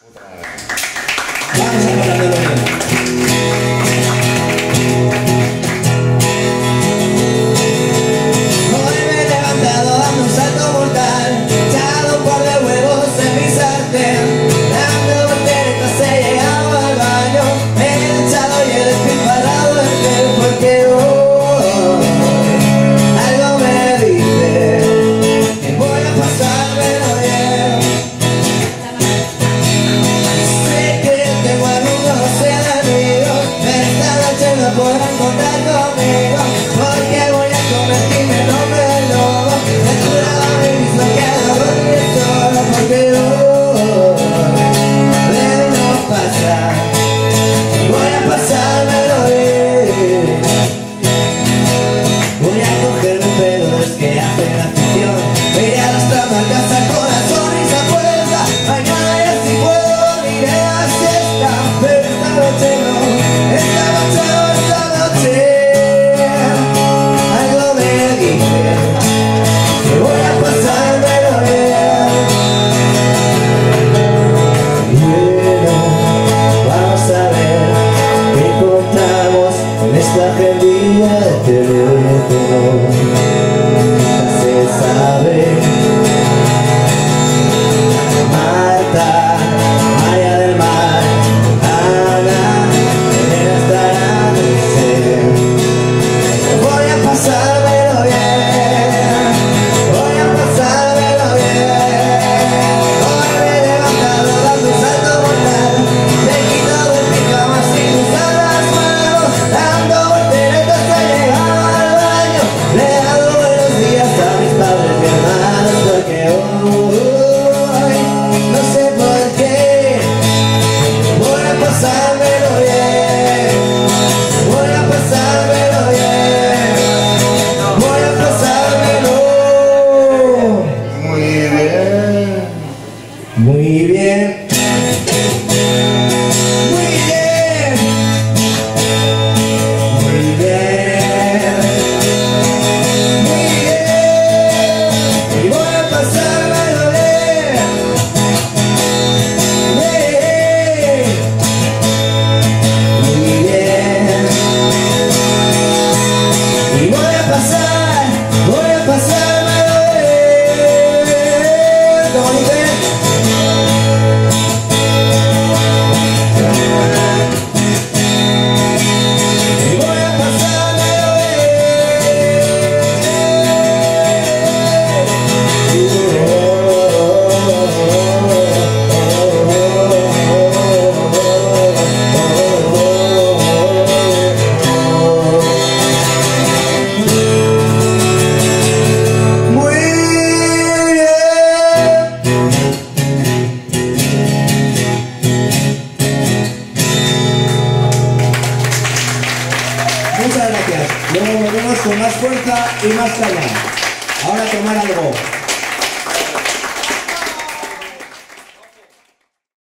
Vamos a hablar de lo mismo. Hoy me he levantado dando un salto mortal, echado un par de huevos en mi sartén, dando volteretas he llegado al baño, me he echado y he despilfarrado el gel, porque hoy algo me dice que voy a pasármelo bien. Sé que tengo amigos enemigos, pero esta noche no podrán contar conmigo, porque voy a convertirme en hombre lobo. He jurado a mí mismo que no dormiré solo, porque hoy de no pasar voy a pasármelo bien. Voy a cogerme pedos que hacen afición, me iré arrastrando a casa con la sonrisa puesta. Mañana ya si puedo dormiré a siesta, pero esta noche no, esta noche no, esta noche algo me dice que voy a pasármelo bien. Bueno, vamos a ver qué encontramos en esta agendilla de teléfono. Ya se sabe. Marta, María del Mar, Ana, Elena estará en ser. Voy a pasármelo bien, voy a pasármelo bien. Hoy me he levantado dando un salto mortal, me he quitado el pijama sin usar las manos, dando volteretas he llegado al baño, le he dado buenos días a mis padres y hermanos, porque hoy no sé por qué voy a pasármelo bien, voy a pasármelo bien, voy a pasármelo muy bien, muy bien, muy bien, muy bien, muy bien, y voy a pasármelo bien, muy bien, y voy a pasármelo bien, como dice. Y voy a pasármelo muy bien. Muchas gracias. Luego volvemos con más fuerza y más calma. Ahora tomar algo.